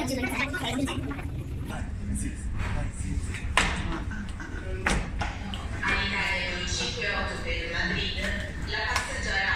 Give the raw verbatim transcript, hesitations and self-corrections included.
All'Italia con cinque otto per Madrid, la passeggiata